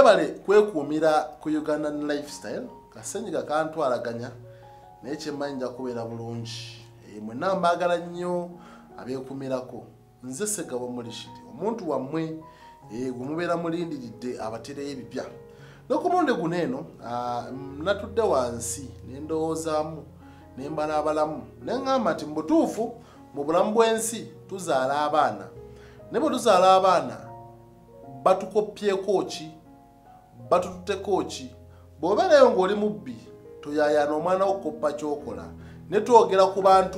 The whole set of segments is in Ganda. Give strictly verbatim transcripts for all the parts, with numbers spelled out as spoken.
mwebale kwekuumira ku Ugandan lifestyle kasenyiga kantwalaganya naye kyemmanyi nja kubeera bulungi. E, mwenna mbaagala nnyo abeekumirako nze Segabo Mulishiri omuntu wammwe e, gumubeera mulindiridde abatereyo ebipya noku mulundi guno eno natudde wansi nendowoozaamu nembalaabalamu neŋŋamba nti mu butuufu mu bulamu bw'ensi tuzaala abaana ne bwe tuzaala abaana batukopyeko ki batututeko ki bw'obeerayo ng'oli mubbi toyayaana omwana wo okukoppa ky'okola ne twogera ku bantu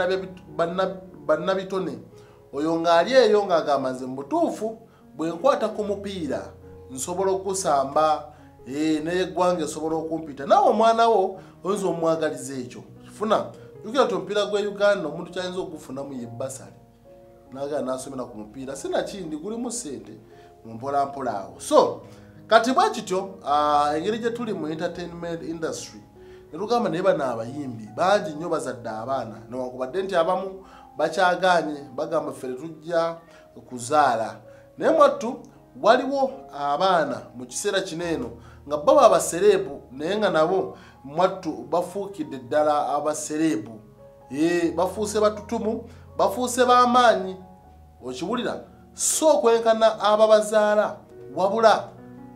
bannabitone oyo ng'ali eyo ng'agamba nze mu butuufu bwe nkwata ku mupiira nsobola okusamba n'eggwanga esobola okumpita nawe omwana wo oyinza omwagaliza ekyo funa jukira ti omupiira gwa Uganda omuntu kyayinza okugufunamu ye basale naagala n'asomera ku mupiira sinakindi gulimu ssente mu mpolampola awo. So kati bwe kityo engeri gye tuli mu entertainment industry ne tugamba naye bano abayimbi bangi nnyo bazadde abaana newankubadde nti abamu bakyagaanye bagamba ffe tujja kuzaala naye mwattu waliwo abaana mu kiseera kino eno nga baba abasereebu naye nga nabo mwattu bafuukidde ddala abasereebu e, bafuuse batutumu bafuuse b'amaanyi okiwulira so okwenkana ababazaala wabula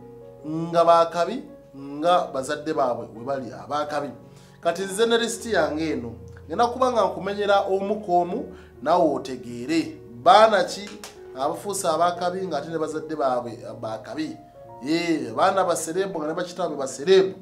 nga bakabi nga bazadde baabwe we bali abakabi. Kati nze ne lisiti yange eno ngenda kuba nga nkumenyera omu ku omu nawe otegeere baana ki abafuuse abakabi nga ate ne bazadde baabwe bakabi e, baana basereebu nga ne bakitaabwe basereebu.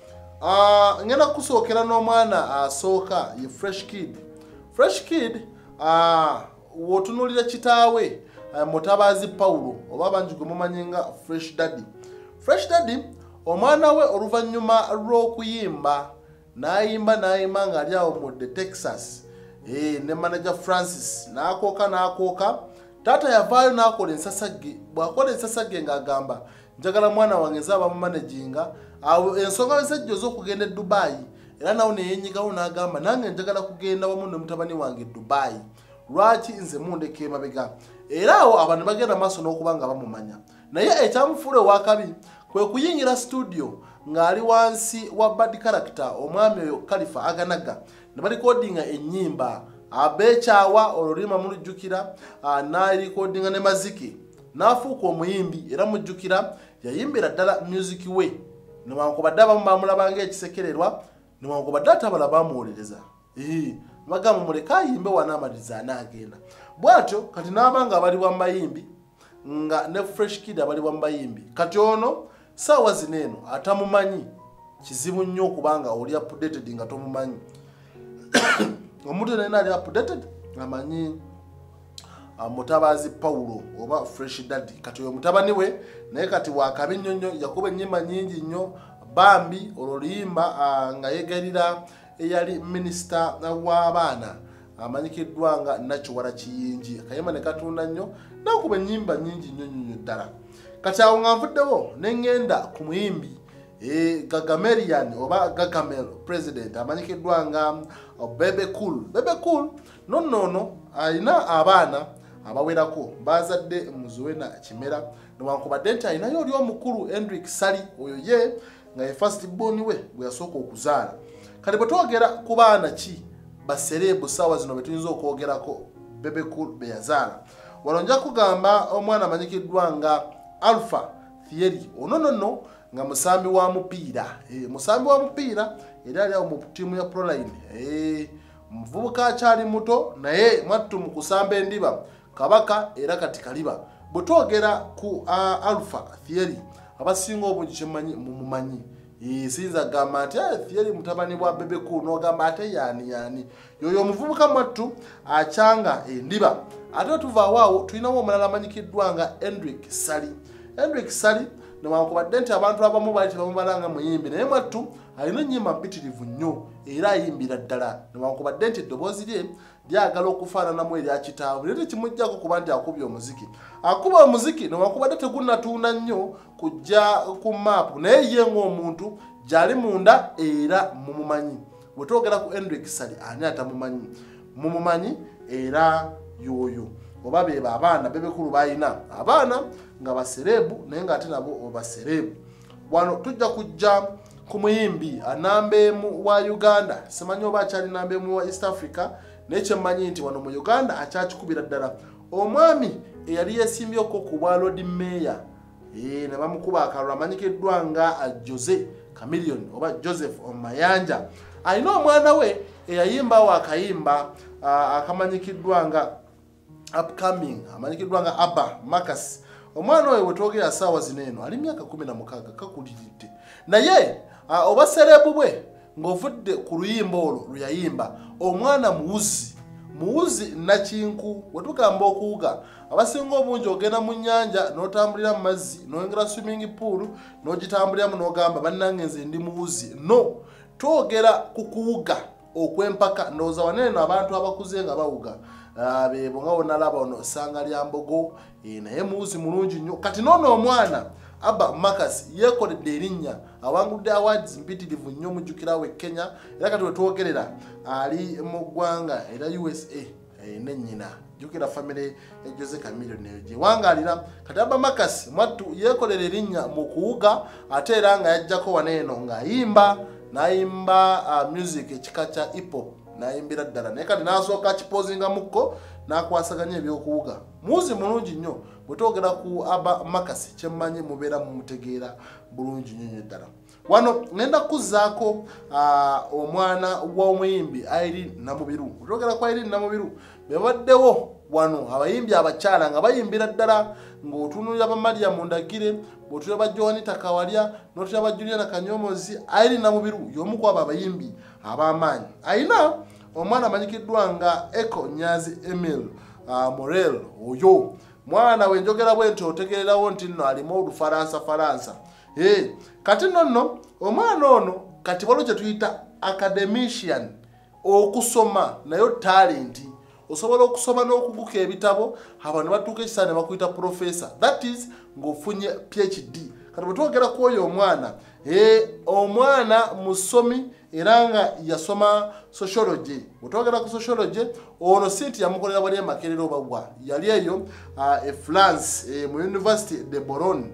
Uh, ngenda kusookera n'omwana asooka ye Fresh Kid. Fresh Kid uh, wotunuulira kitaawe uh, Mutabaazi Paulo oba bangi gwe mumanyi nga Fresh Daddy. Fresh Daddy omwana we oluvannyuma lw'okuyimba n'ayimba n'ayimba ng'ali awo mu the Texas e, ne manager Francis n'akooka n'akooka taata yavaayo n'akola ensasagge bw'akola ensasagge ng'agamba njagala mwana wange nzaba mu managinga awo ensonga zejjo z'okugenda e Dubai era nawo neyenyigawo n'agamba nange njagala kugenda wamu ne mutabani wange Dubai lwaki nze mundeke emabega era awo abantu bagenda maaso n'okuba nga bamumanya naye ekyamufuula owakabi kwe kuyingira studio ng'ali wansi wa bad character omwami oyo Khalifa Aganaga ne balikodinga ennyimba abeekyawa olulima mulujjukira n'alikodinga ne maziki n'afuuka omuyimbi era mujjukira yayimbira ddala music we newankubadde abamu bamulabanga ekisekererwa newankubadde ate abalala bamuwolereza bagamba muleka ayimbe wanaamaliza anaagenda bw'atyo kati n'abanga abali wa mayimbi nga ne Fresh Kid abali wa mayimbi kati ono saawa zino eno atamumanyi kizibu nnyo okubanga oli updated nga tomumanyi omuntu naye ali updated amanyi Mutabaazi Paulo oba Fresh Daddy kati oyo mutabani we naye kati wakabi nnyonnyo yakuba ennyimba nnyingi nnyo bambi oluyimba nga yegalira eyali minisita w'abaana amanyikiddwa nga Nakiwala Kiyingi akayimba ne katunda nnyo nakuba ennyimba nnyingi nnyo nnyo ddala. Kati awo nga nvuddewo ne ŋŋenda ku muyimbi e, Gagamelian oba Gagamel president amanyikiddwa nga Bebe Cool. Bebe Cool nonnono alina abaana abawerako bazadde Muzuwena Kimera newankubadde nti alinayo oli omukulu Hendrik Sali oyo ye nga ye first born we gwe yasooka okuzaala. Kati bwe twogera ku baana ki basereebu saawa zino be tuyinza okwogerako Bebe Cool be yazaala wano nja kugamba omwana amanyikiddwa nga Alpha Thierry ono nonno nga musambi wa mupiira e, musambi wa mupiira era ali awo mu ttiimu ya Proline e, muvubuka akyali muto naye mwattu mu kusamba endiba kabaka era kati kaliba. Bwe twogera ku uh, Alpha Thierry abasinga obungi kyemmanyi mumumanyi e, siyinza gamba nti Thierry mutabani bwa Bebe Cool n'ogamba ate yaani yaani yoyo omuvubuka mwattu akyanga endiba. Ate tuvaawo awo tulinawo omulala amanyikiddwa nga Hendrik Sali. Hendrik Sali newankubadde nti abantu abamu baali tebamubalanga muyimbi naye mwattu alina ennyimba mpitirivu nnyo era ayimbira ddala newankubadde nti eddoboozi lye lyagala okufaananamu erya kitaawe naye tekimuggyako kuba nti akubye omuziki akuba omuziki newankubadde tegunnatuuna nnyo kujja ku maapu naye ye ng'omuntu gy'ali munda era mumumanyi. Bwe twogera ku Hendrik Sali ani atamumanyi mumumanyi era yoyo. oba beba abaana bebekulu bayina abaana nga baserebu naye nga ate nabo obaserebu. Wano tujja kujja ku muyimbi anambemu wa Uganda, simanyi oba akyali nambemu wa East Africa, naye kyemmanyi nti wano mu Uganda akyakikubira ddala omwami eyali yeesimbyeoko ku bwa Lord Mayor e, ne bamukuba akalulu amanyikiddwa nga Jose Chameleon oba Joseph Omayanja. Alina omwana we eyayimbawo akayimba uh, akamanyikiddwa nga upcoming amanyikiddwa nga Abba Marcus. Omwana we wetwogera saawa zino eno ali myaka kumi na mukaaga kakuliridde, naye uh, oba serebu bwe ng'ovudde ku luyimba olwo luyayimba omwana muwuzi muwuzi nakinku. Wetugamba okuwuga abasinga obungi ogenda mu nnyanja n'otambulira mu mazzi n'oyongera swimming pool n'ogitambuliramu n'ogamba bannange nze ndi muwuzi. No, twogera ku kuwuga okw'empaka. Ndowooza waneeno abantu abakuze nga bawuga uh, bebo nga wonalaba ono Ssanga lya Mbogo e, naye muwuzi mulungi nnyo. Kati noono omwana Abba Marcus yeekoledde erinnya awangudde awards mpitirivu nnyo mujjukirawe Kenya, era kati wetwogerera ali mu ggwanga era U S A e, ne nnyina jjukira family ya Jose Chameleon neyo gyewangaalira. Kati Abba Marcus mwattu yeekolera erinnya mu kuwuga ate era nga yajjako waneeno ng'ayimba n'ayimba uh, music ekika kya hip hop n'ayimbira ddala, naye kati n'asooka kipozinga mukko n'akwasaganya ebyokuwuga. Muwuzi mulungi nnyo. Bwe twogera ku Abba Marcus kyemmanyi mubeera mumutegeera bulungi nnyo ddala. Wano ngenda kuzzaako uh, omwana w'omuyimbi Irene Namubiru. Bwe twogera ku Irene Namubiru bebaddewo wano abayimbi abakyala nga bayimbira ddala ng'otunuulira ba Mariam Ndagire, bw'otuulira ba Joanita Kawalya n'otuulira ba Juliana Kanyomozi. Irene Namubiru y'omu ku abo abayimbi ab'amaanyi. Ayina omwana amanyikiddwa nga Echo Nyazi Emil uh, Morel. Oyo mwana we njogera bwenti otegererawo nti nno alimu olufalansa falansa. Hey, kati nno omwana ono kati waliwo kye tuyita academician, okusoma nayo talenti. Osobola okusoma n'okuguka ebitabo abantu batuuka ekisa ne bakuyita professor, that is ng'ofunye P H D. Kati bwe twogera ku oyo omwana e, omwana musomi era nga yasoma sociology. Bwe twogera ku sociology ono si nti yamukolera wali emakerero babwa, yali eyo uh, e France e, mu University de Bologne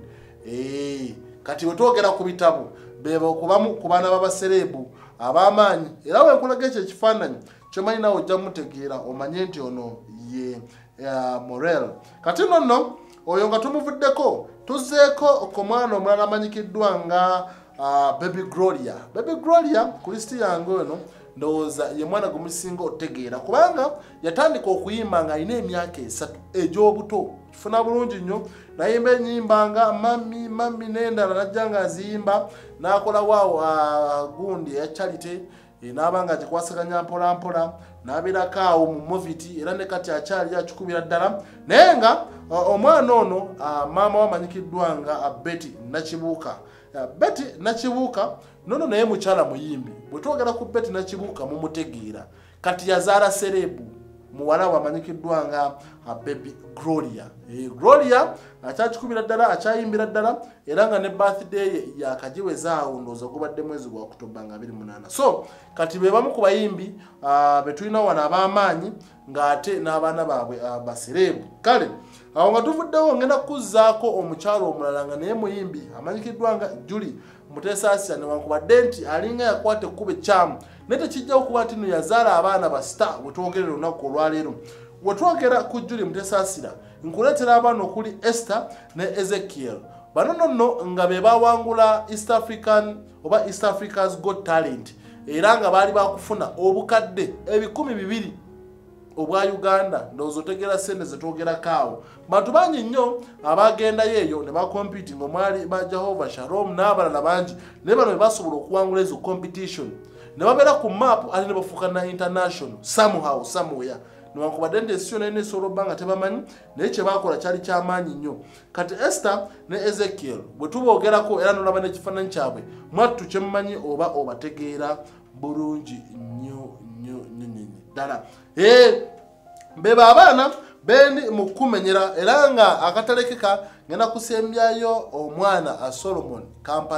e, kati bwe twogera ku bitabo beba okubamu ku baana b'abaserebu ab'amaanyi era bwe nkulaga ekyo ekifaananyi kyomanyi nawe ojja mutegeera omanye nti ono ye uh, Morel. Kati nno oyo nga tumuvuddeko tuzzeeko ku mwana omulala amanyikiddwa nga uh, Baby Gloria. Baby Gloria ku listi yange eno ndowooza ye mwana gumusinga otegeera kubanga yatandika okuyimba nga alina emyaka esatu egy'obuto. Kifuna bulungi nnyo, nayimba ennyimba nga mami mami n'endala najja nga aziyimba n'akola waawo uh, gundi eya charity e, n'aba nga gikwasaganya mpola mpola n'abeerako awo mu moviti era ne kati akyali akikubira ddala. Naye nga uh, omwana ono uh, maama wamanyikiddwa nga uh, Betty Nakibuuka. Uh, Betty Nakibuuka nono naye mukyala muyimbi. Bwe twogera ku Betty Nakibuuka mumutegeera. Kati yazaala serebu muwala wamanyikiddwa nga uh, Baby Gloria. E, Gloria akyakikubira ddala akyayimbira ddala era nga ne birthday ye yakagiwezaawo ndowooza gubadde mwezi gwa Oktoba nga abiri munaana. So kati be bamu ku bayimbi uh, be tulina wano ab'amaanyi ng'ate n'abaana baabwe uh, baserebu. Kale awo nga tuvuddewo ngenda kuzzaako omukyalo omulala nga naye muyimbi amanyikiddwa nga Julie Mutesaasira newankubadde nti alinga yakwata ekkuba ekyamu naye tekijjawo kuba nti nno yazaala abaana ba star bwe twogerera olunaku olwaleero. Bwe twogera ku Julie Mutesaasira nkuleetera abaana okuli Esther ne Ezekiel. Bano nno nga be bawangula East African oba East Africa's Got Talent era nga baali bakufuna obukadde ebikumi bibiri obwa Uganda. Ndowooza otegeera ssente ze twogerako awo. Bantu bangi nnyo abagendayo eyo ne bakompitinga omwali ba Jehovah Shalom n'abalala bangi, naye bano be basobola okuwangula ezo competition ne babeera ku map ate ne bafuuka na international somehow somewhere. Newankubadde nti ensi yonna esobola obba nga tebamanyi naye kye baakola kyali kyamaanyi nnyo. Kati Esther ne Ezekiel bwe tuboogerako era n'olaba n'ekifaananyi kyabwe mwattu kye mumanyi oba obategeera bulungi nnyo nnyo nnyo ddala. Eh, beba abaana bendi mu kumenyera era nga akatalekeka ngenda kusembyayo omwana a Solomon Kampala.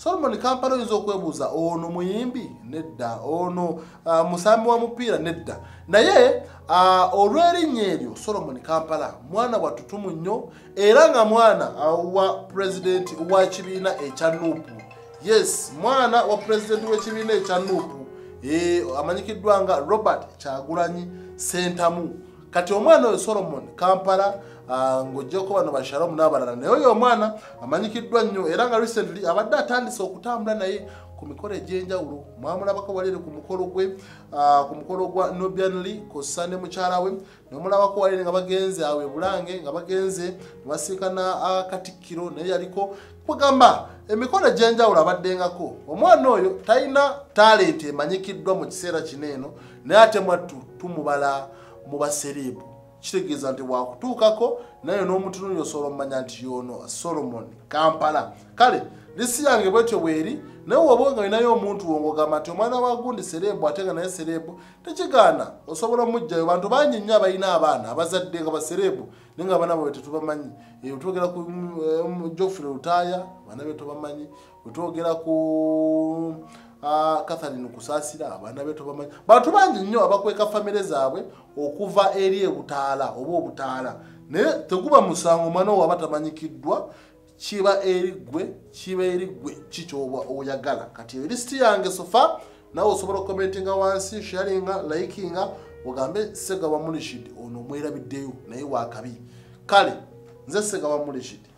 Solomon Kampala oyinza okwebuuza ono muyimbi nedda, ono uh, musambi wa mupiira nedda, naye uh, olw'erinnya eryo Solomon Kampala mwana watutumu nnyo era nga mwana uh, wa president wa kibiina ekya Nuupu. Yes, mwana wa president w'ekibiina ekya Nuupu e, amanyikiddwa nga Robert Kyagulanyi Ssentamu. Kati omwana oyo Solomon Kampala uh, ng'ojjeko bano bashalamu n'abalala, naye oyo omwana amanyikiddwa nnyo era nga recently abadde atandise okutambula naye ku mikolo egy'enjawulo. Mwamulabako walire ku mukolo gwe uh, ku mukolo gwa Nobianly kossa ne mukyala we, nomulabako walire nga bagenze awe Bulange nga bagenze basiikana uh, Katikkiro naye yaliko kugamba emikolo egy'enjawulo abaddengako. Omwana oyo talina talent emanyikiddwa mu kiseera kino eno, naye ate mwattu tumubala mu baserebu, kitegeeza nti wakutuukako naye n'omutunuulyo osobola omanya nti yono Solomon Kampala. Kale lisi yange bwetyo bweri, naye woba nga olinayo omuntu wongogamba nti omwana wa gundi serebu ate nga naye serebu, tekigaana osobola omujjayo. Bantu bangi nnyo abalina abaana abazadde nga baserebu naye nga abaana bwe tetubamanyi. Wetwogera ku Geoffrey Lutaaya abaana be tubamanyi, wetwogera ku Uh, Catherine Kusaasira abaana be tubamanyi. Bantu bangi nnyo abakweka famire zaabwe okuva eri ebutaala oba obutaala, naye teguba musango mwana waba tamanyikiddwa, kiba eri ggwe kiba eri ggwe kikyoba oyagala. Kati listi yange sofa nawe osobola okukomentinga wansi, sharinga, likinga, ogambe Ssegawa Mulishid ono mwerabiddeyo naye wakabi. Kale nze Ssegawa Mulishid.